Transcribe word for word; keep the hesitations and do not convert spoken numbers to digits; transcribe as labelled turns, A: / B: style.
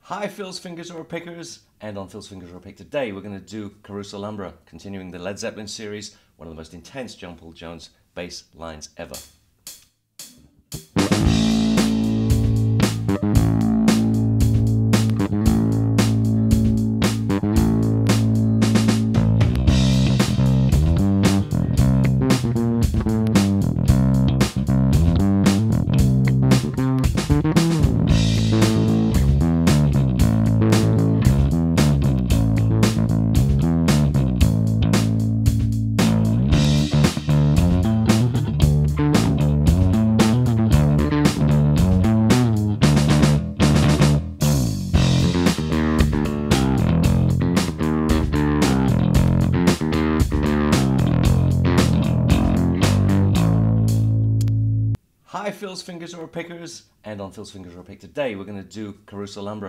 A: Hi Phil's Fingers Are Pickers, and on Phil's Fingers Are Pick today we're going to do Caruso Lambra, continuing the Led Zeppelin series, one of the most intense John Paul Jones bass lines ever. Hi Phil's Fingers Are Pickers, and on Phil's Fingers Are Pick today we're going to do Caruso Lambra.